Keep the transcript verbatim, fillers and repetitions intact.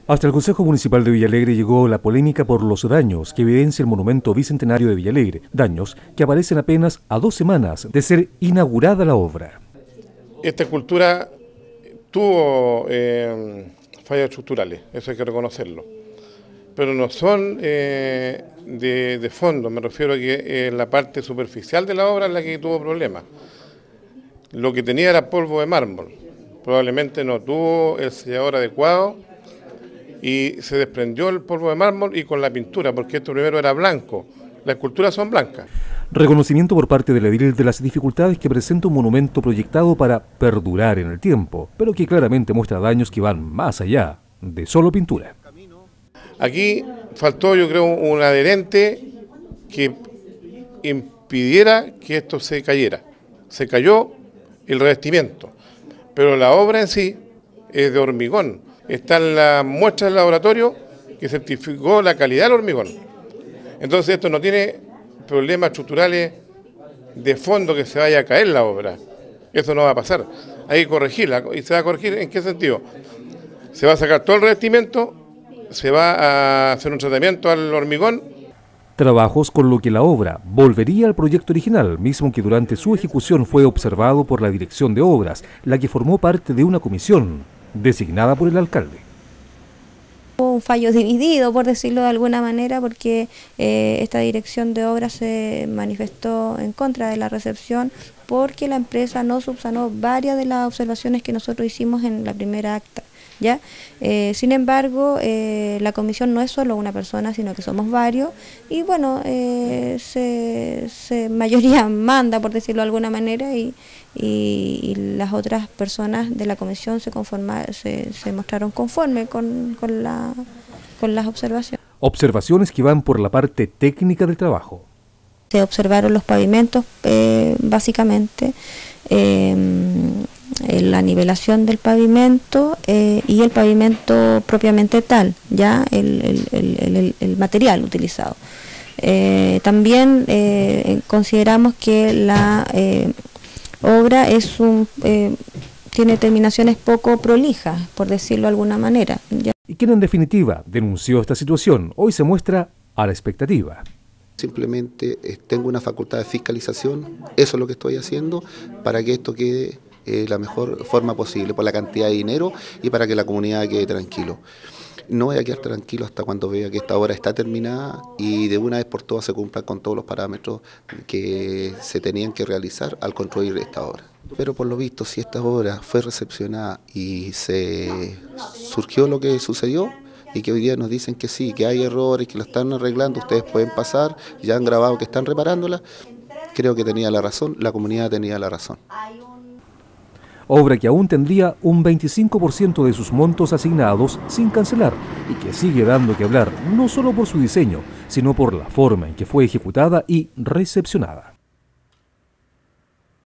Hasta el Consejo Municipal de Villalegre llegó la polémica por los daños que evidencia el monumento bicentenario de Villalegre, daños que aparecen apenas a dos semanas de ser inaugurada la obra. Esta escultura tuvo eh, fallas estructurales, eso hay que reconocerlo, pero no son eh, de, de fondo, me refiero a que eh, la parte superficial de la obra es la que tuvo problemas. Lo que tenía era polvo de mármol, probablemente no tuvo el sellador adecuado y se desprendió el polvo de mármol y con la pintura, porque esto primero era blanco, las esculturas son blancas. Reconocimiento por parte del edil de las dificultades que presenta un monumento proyectado para perdurar en el tiempo, pero que claramente muestra daños que van más allá de solo pintura. Aquí faltó, yo creo, un adherente que impidiera que esto se cayera. Se cayó el revestimiento, pero la obra en sí es de hormigón. Están las muestras del laboratorio que certificó la calidad del hormigón. Entonces esto no tiene problemas estructurales de fondo que se vaya a caer la obra. Eso no va a pasar. Hay que corregirla. ¿Y se va a corregir en qué sentido? Se va a sacar todo el revestimiento, se va a hacer un tratamiento al hormigón. Trabajos con lo que la obra volvería al proyecto original, mismo que durante su ejecución fue observado por la Dirección de Obras, la que formó parte de una comisión designada por el alcalde. Hubo un fallo dividido, por decirlo de alguna manera, porque eh, esta dirección de obras se manifestó en contra de la recepción porque la empresa no subsanó varias de las observaciones que nosotros hicimos en la primera acta. ¿Ya? Eh, sin embargo, eh, la comisión no es solo una persona, sino que somos varios y bueno, eh, se, se mayoría manda, por decirlo de alguna manera, y, y, y las otras personas de la comisión se, conforma, se, se mostraron conformes con, con, la, con las observaciones. Observaciones que van por la parte técnica del trabajo. Se observaron los pavimentos, eh, básicamente, eh, la nivelación del pavimento eh, y el pavimento propiamente tal, ya el, el, el, el, el material utilizado. Eh, también eh, consideramos que la eh, obra es un, eh, tiene terminaciones poco prolijas, por decirlo de alguna manera. ¿Ya? Y quien en definitiva denunció esta situación, hoy se muestra a la expectativa. Simplemente eh, tengo una facultad de fiscalización, eso es lo que estoy haciendo para que esto quede Eh, la mejor forma posible, por la cantidad de dinero y para que la comunidad quede tranquilo. No voy a quedar tranquilo hasta cuando vea que esta obra está terminada y de una vez por todas se cumplan con todos los parámetros que se tenían que realizar al construir esta obra. Pero por lo visto, si esta obra fue recepcionada y se surgió lo que sucedió, y que hoy día nos dicen que sí, que hay errores, que lo están arreglando, ustedes pueden pasar, ya han grabado que están reparándola, creo que tenía la razón, la comunidad tenía la razón. Obra que aún tendría un veinticinco por ciento de sus montos asignados sin cancelar y que sigue dando que hablar no solo por su diseño, sino por la forma en que fue ejecutada y recepcionada.